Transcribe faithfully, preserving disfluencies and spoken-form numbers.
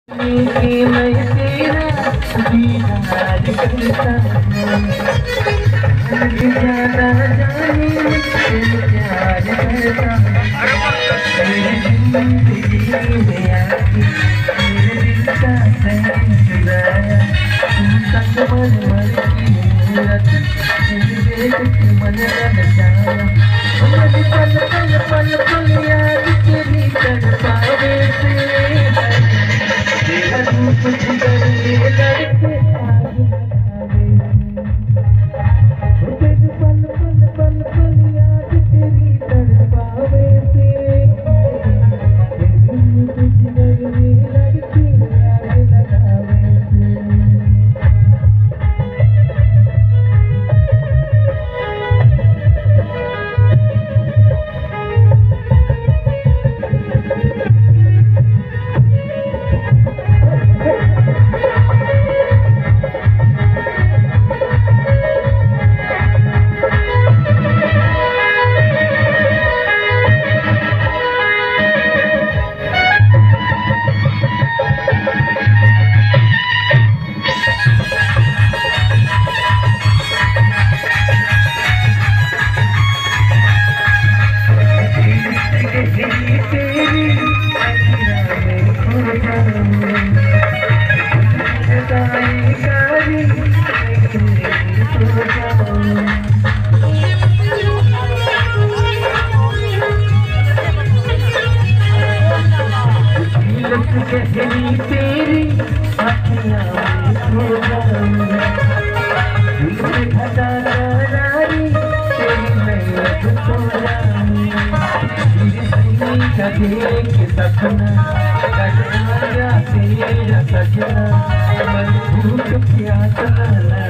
कि मैं तेरा दीदार करता ज्यादा जाने मुझसे प्यार करता मेरी जिंदगी में आके मेरे दिल का सैन चुराया तू संग मर मर की मूरत तेरी देख के मन बचाया मन पल पल पल पल याद तेरी तड़पावे से कुछ करने लड़के आगे तेरे पल पल पल पल याद तेरी तड़पावे से कुछ करने लड़के आगे लगावे गहरी तेरी आँखियाँ में खो जाऊँ दिल से घटा नारी तेरी महक खो जाऊँ तेरी सही का देख सपना कट आया तेरा सजना मन भूख प्यास